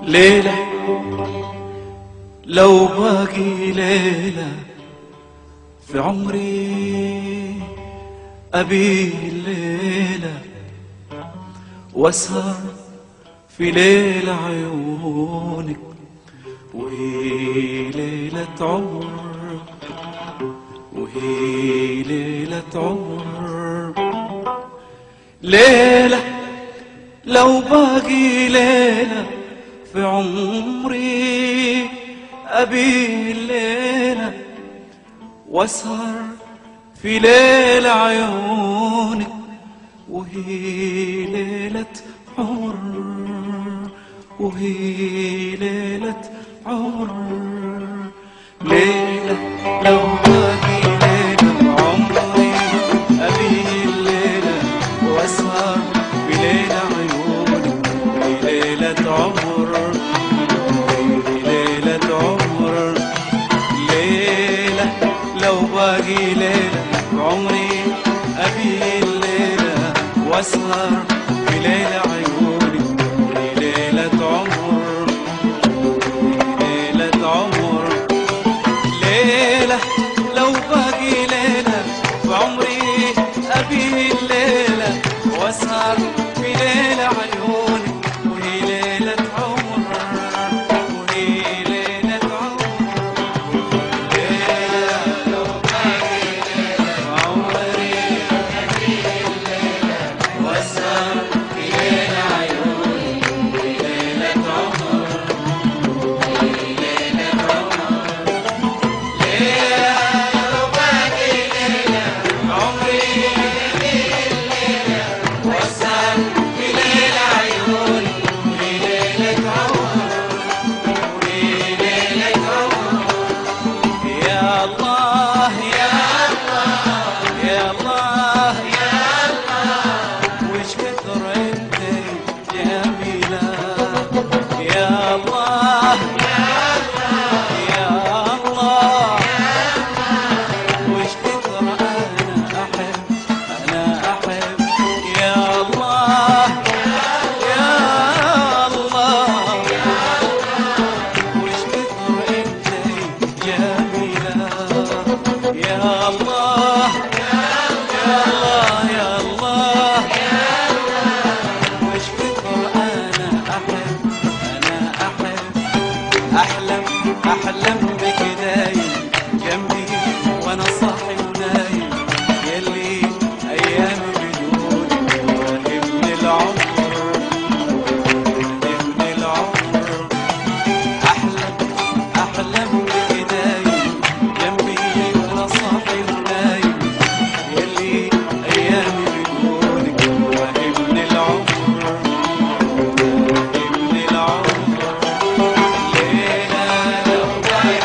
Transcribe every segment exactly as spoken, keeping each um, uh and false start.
ليلة لو باقي ليلة في عمري أبي الليلة واسهر في ليلة عيونك وهي ليلة عمر وهي ليلة عمر. ليلة لو باقي ليلة في عمري أبي الليلة واسهر في ليلة عيونك وهي ليلة عمر وهي ليلة عمر. ليلة لو باقي ليلة في عمري أبي الليلة واسهر في ليلة عيونك وهي ليلة عمر وهي ليلة عمر. ليلة لو باقي ليلة في عمري أبي الليلة واسهر في ليلة عيونك وهي ليلة عمر وهي ليلة عمر. ليلة لو باقي ليلة في عمري أبي الليلة واسهر في ليلة عيونك وهي ليلة عمر وهي ليلة عمر. ليلة لو باقي ليلة في عمري أبي الليلة واسهر في ليلة عيونك وهي ليلة عمر وهي ليلة عمر. ليلة لو باقي ليلة في عمري أبي الليلة واسهر في ليلة عيونك وهي ليلة عمر وهي ليلة عمر. يا الله يا الله يا الله يا الله وش كثر انت جميلة. يا الله يا الله يا الله وش كثر انا احب انا احب. يا الله يا الله وش كثر انت جميلة. يا الله يا الله يا الله وش كثر انا احب انا احب. احلم احلم بك دايم جنبي وانا صاحي ونايم يلي ايام بدونك ابن العمر ابن العمر. احلم احلم بك دايم جنبي وانا صاحي ونايم يلي ايام بدونك ابن العمر ابن العمر. ليلة لو باقي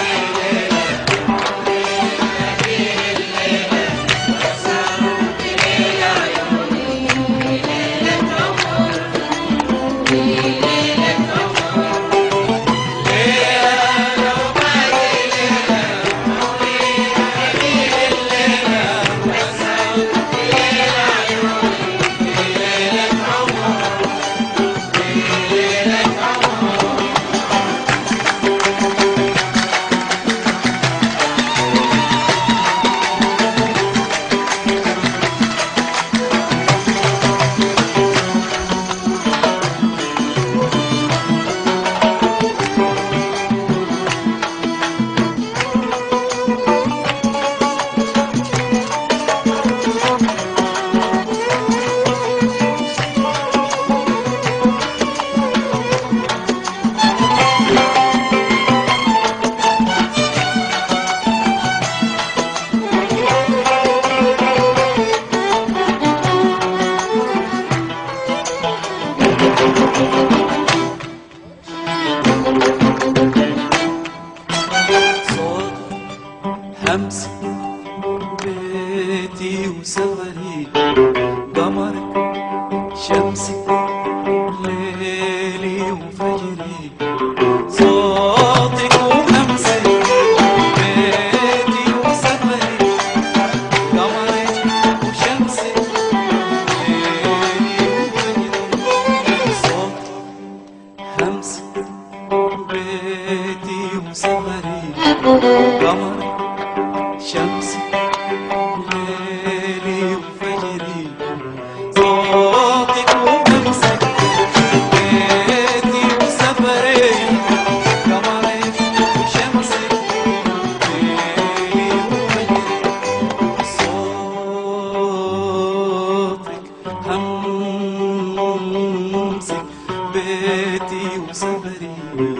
شمسك بيتي وصبري،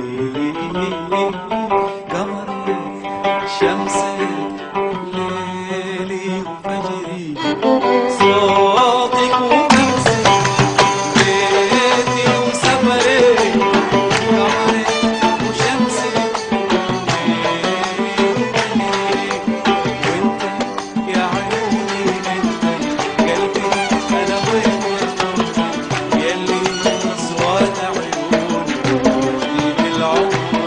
قمري شمسك ليلي وفجري، صوتك ونفسك بيتي وصبري، قمري وشمسك ليلي وفجري، وانت يا عيوني انت قلبي انا وين يلي سواد عيوني ليه العمر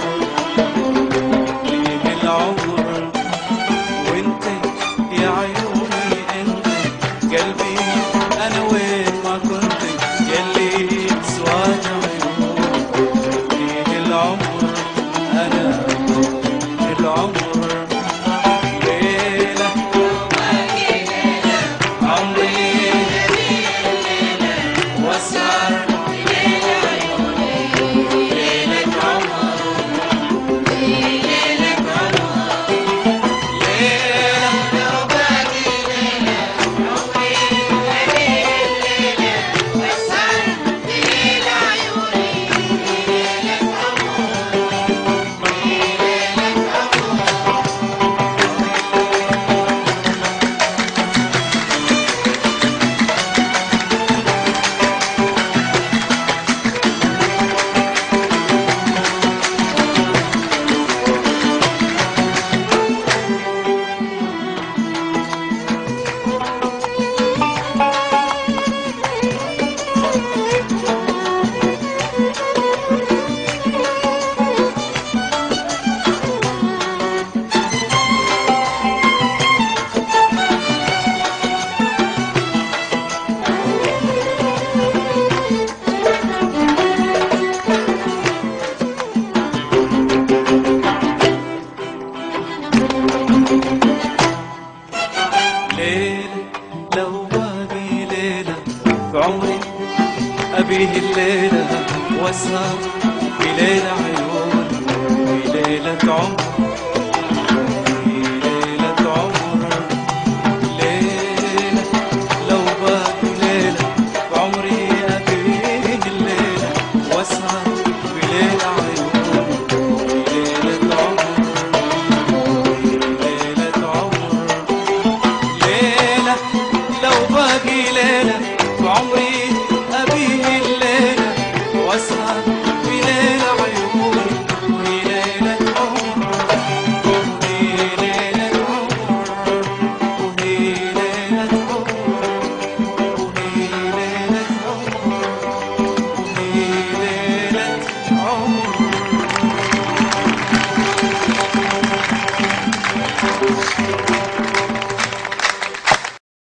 ليه العمر، وانت يا عيوني انت قلبي انا وين ما كنت يلي سواد عيوني ليه العمر انا العمر ليلة عمري واسهر ليلة لو باقي ليلة في عمري أبيه الليلة واسهر في ليلة عيوني في ليلة عمري